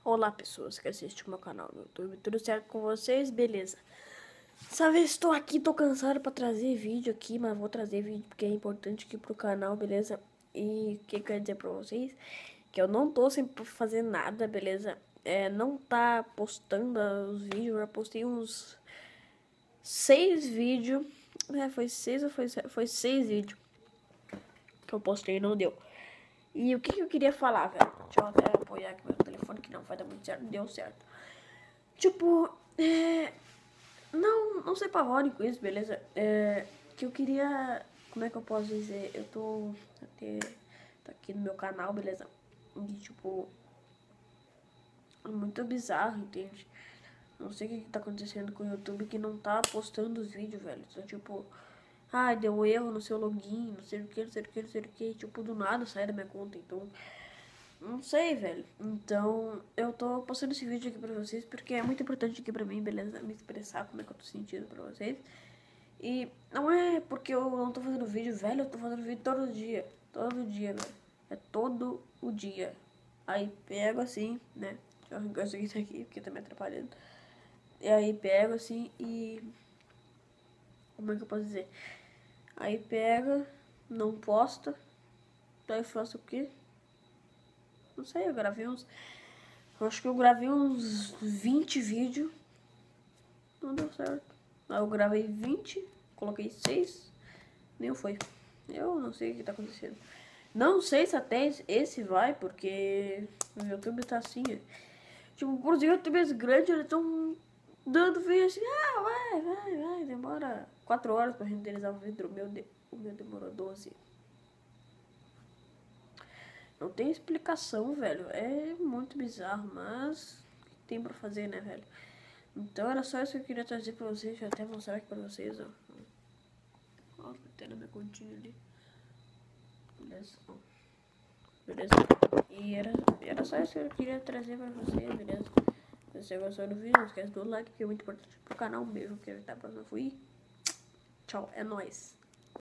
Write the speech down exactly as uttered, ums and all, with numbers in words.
Olá pessoas que assistem o meu canal no YouTube, tudo certo com vocês? Beleza. Dessa vez estou aqui, tô cansado pra trazer vídeo aqui, mas vou trazer vídeo porque é importante aqui pro canal, beleza? E o que eu quero dizer pra vocês? Que eu não tô sem fazer nada, beleza? É, não tá postando os vídeos, eu já postei uns seis vídeos. É, foi seis ou foi sete? Foi seis vídeos que eu postei e não deu. E o que, que eu queria falar, velho? Deixa eu até apoiar aqui meu telefone, que não vai dar muito certo. Deu certo. Tipo, é... Não, não se apavore com isso, beleza? É... Que eu queria... Como é que eu posso dizer? Eu tô... Até... Tá aqui no meu canal, beleza? E, tipo... É muito bizarro, entende? Não sei o que, que tá acontecendo com o YouTube que não tá postando os vídeos, velho. Então, tipo... Ai, deu erro no seu login, não sei o que, não sei o que, não sei o que. Tipo, do nada sai da minha conta, então... Não sei, velho. Então, eu tô postando esse vídeo aqui pra vocês porque é muito importante aqui pra mim, beleza? Me expressar como é que eu tô sentindo pra vocês. E não é porque eu não tô fazendo vídeo, velho, eu tô fazendo vídeo todo dia. Todo dia, velho. É todo o dia. Aí pego assim, né? Deixa eu arrancar isso aqui daqui, porque tá me atrapalhando. E aí pego assim e... Como é que eu posso dizer? Aí pega, não posta. Daí eu faço o quê? Não sei, eu gravei uns... Eu acho que eu gravei uns vinte vídeos. Não deu certo. Aí eu gravei vinte, coloquei seis, nem foi. Eu não sei o que tá acontecendo. Não sei se até esse vai, porque o YouTube tá assim. Tipo, os youtubers grandes, eles estão dando vídeo assim, ah, vai, vai, vai. Demora quatro horas pra renderizar o vídeo. O meu, de, o meu demorou doze. Não tem explicação, velho. É muito bizarro, mas tem pra fazer, né, velho? Então era só isso que eu queria trazer pra vocês. Deixa eu até mostrar aqui pra vocês, ó. Ó, tem na minha continha ali. Beleza? Ó. Beleza? E era, era só isso que eu queria trazer pra vocês, beleza? Se você gostou do vídeo, não esquece do like, que é muito importante pro canal. Um beijo, que tá próximo. Fui. Tchau, é nóis.